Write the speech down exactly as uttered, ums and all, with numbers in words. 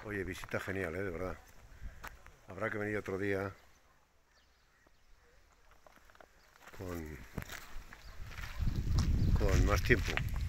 Oye, visita genial, ¿eh? De verdad. Habrá que venir otro día con, con más tiempo.